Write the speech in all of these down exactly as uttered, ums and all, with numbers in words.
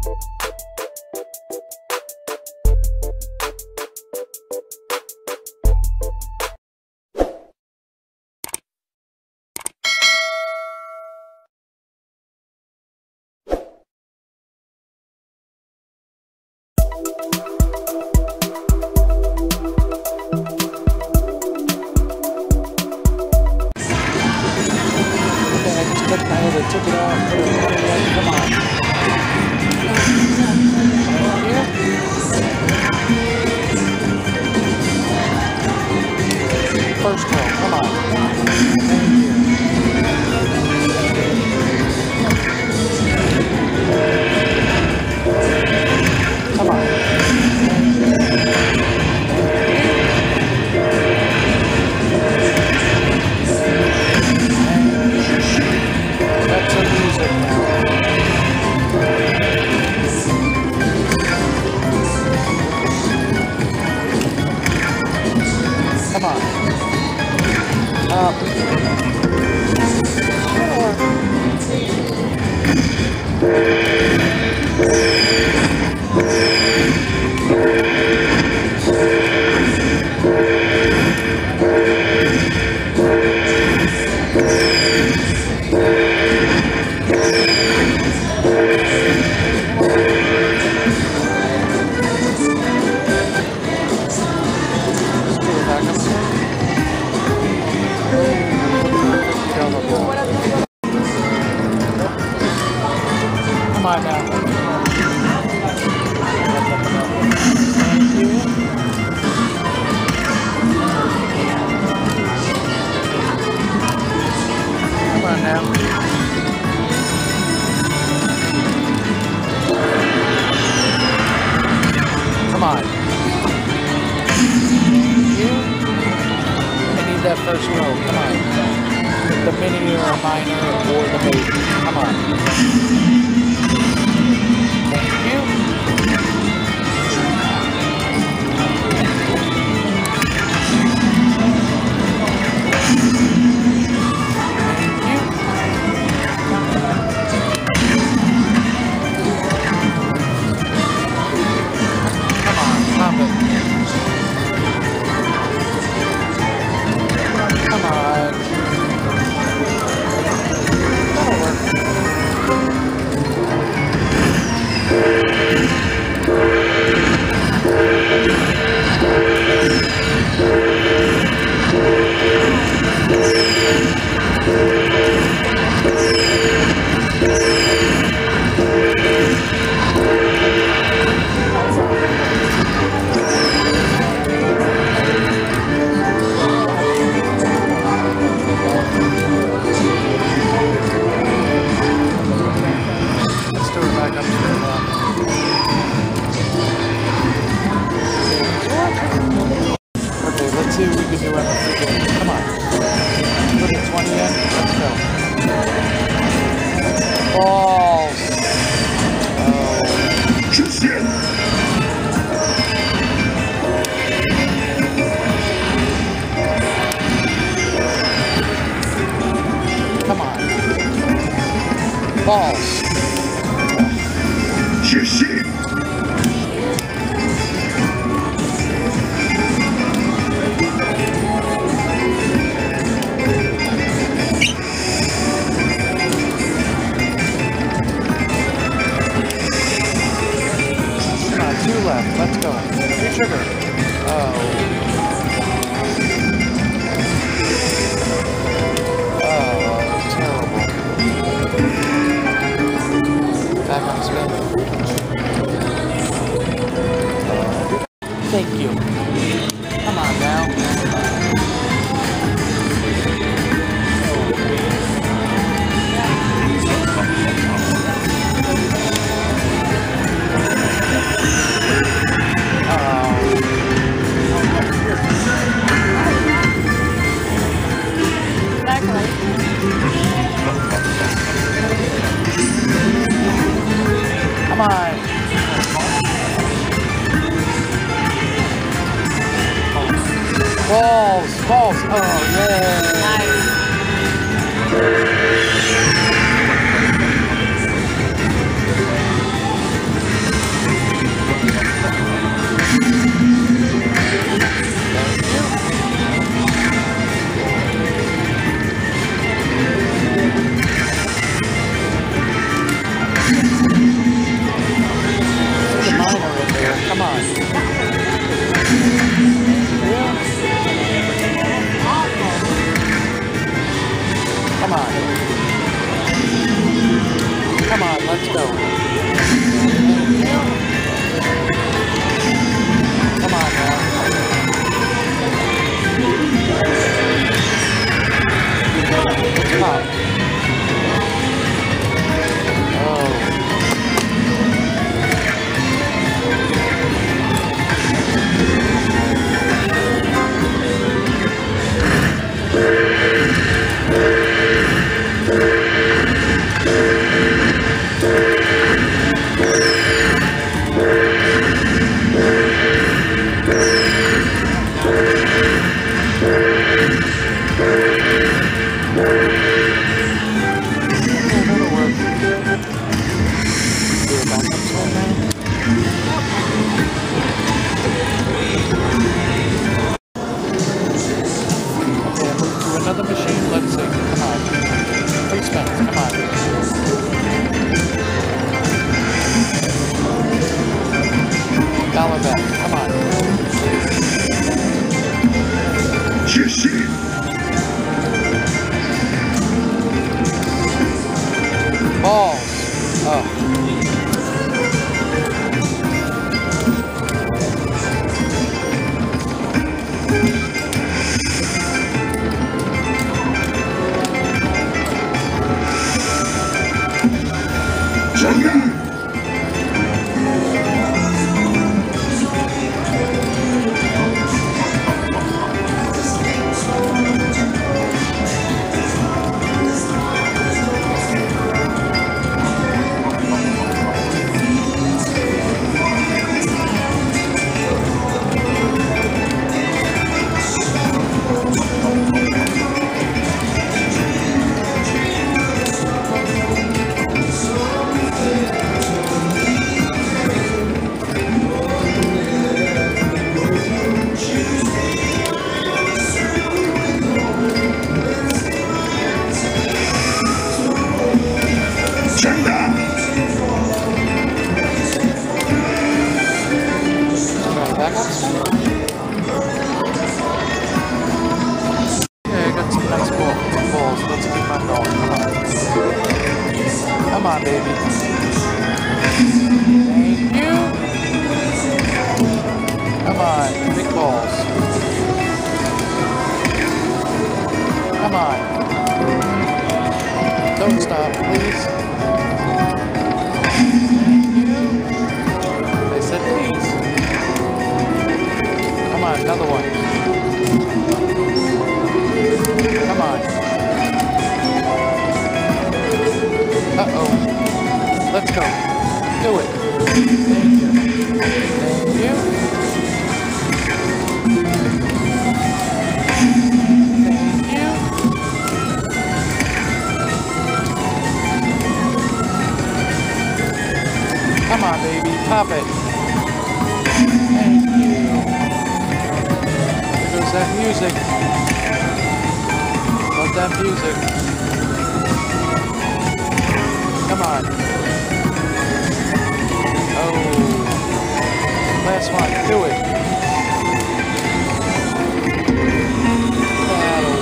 Took it off. Come on. First row. Come on. Come on. That's a music now. Come on. Up. Come on now. Thank you. Come on now. Come on. Thank you. I need that first row. Come on. The mini or a minor or the baby. Come on. Thank you. Come on, pop it. Come on. That'll work. Let's do it back up to the left. Okay, let's see what we can do on the free game. Come on. Put it twenty in. Let's go. Balls. Oh. Come on. Balls. Two left. Let's go. Free sugar. Oh. Oh, terrible. Back on spin. Thank you. Come on now. Come on. Balls, balls. Oh, yeah. Nice. Come on now. Come on. Oh. Another machine, let's see. Come on. Three spins, come on. Dollar bet, come on. Balls. Oh. Come on, baby. Thank you. Come on, big balls. Come on. Don't stop, please. Thank you. They said please. Come on, another one. Come on. Uh-oh. Let's go. Do it. Thank you. Thank you. Thank you. Come on, baby. Pop it. Thank you. There goes that music. Love that music. Come on. Oh. Last one. Do it. That'll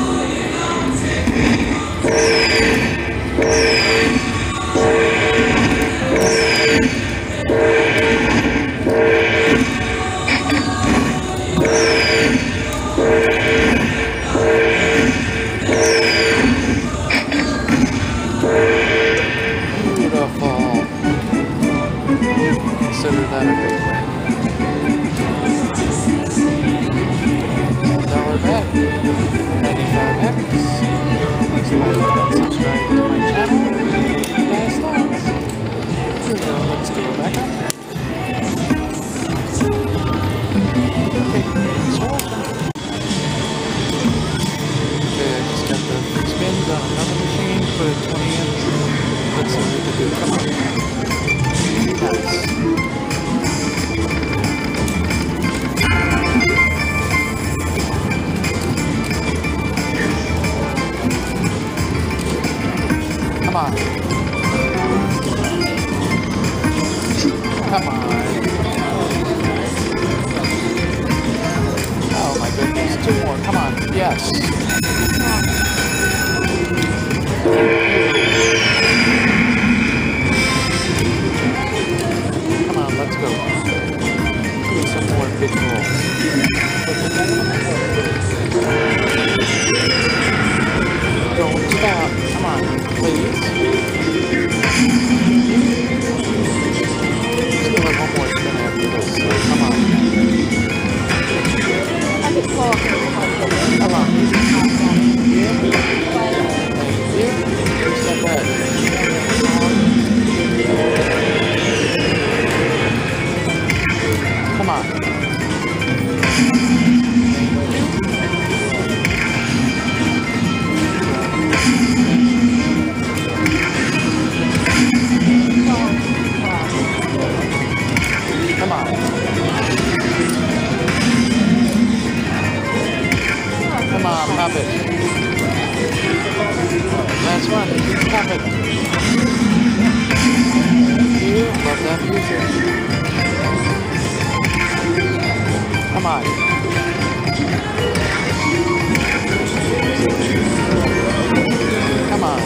consider that a big win. Dollar bet, ninety-five X. Please like and subscribe to my channel. Nice thoughts. So let's go back up. Okay, so okay, I just got the spins on another machine, put a twenty in. Let's see what we can do. Come on. Nice. Come on. Come on. Oh my goodness. Two more. Come on. Yes. Don't stop. Come on, please. Still have one more spin after this, so come on. Come on. Yeah. Thank you. Step back. Come on. Come on. Come on, pop it. Last one. Pop it. You love that music. Come on. Come on.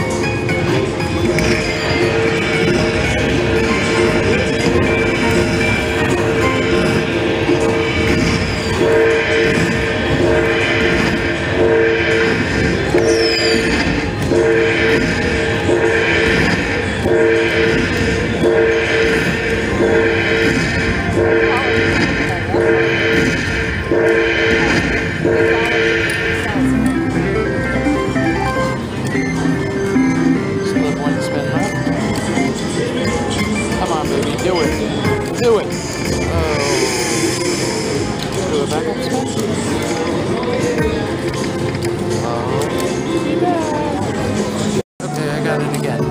Do it. Oh. Do a backup spin. Oh. Okay, I got it again.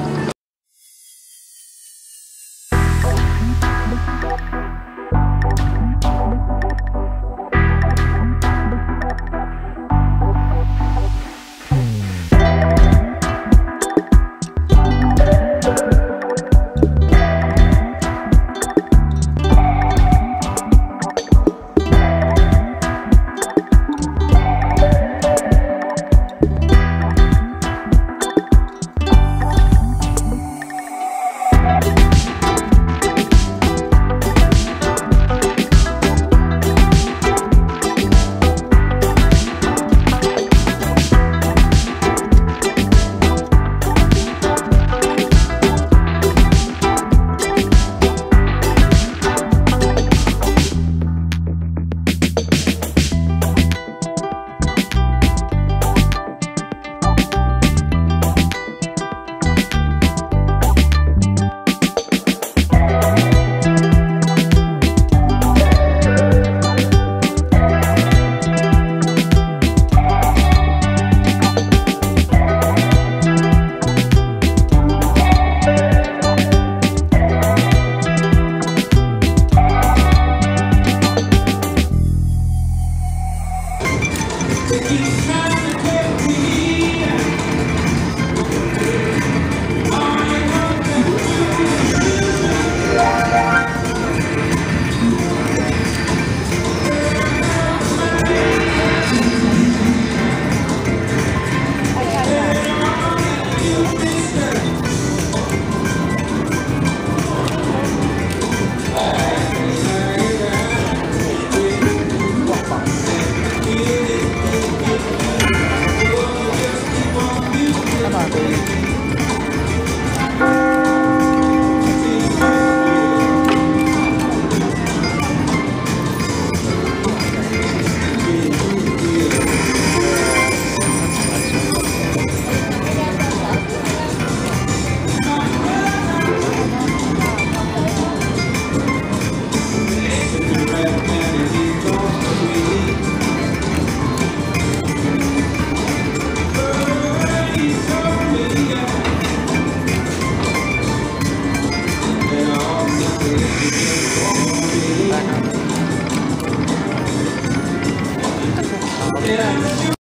Back up.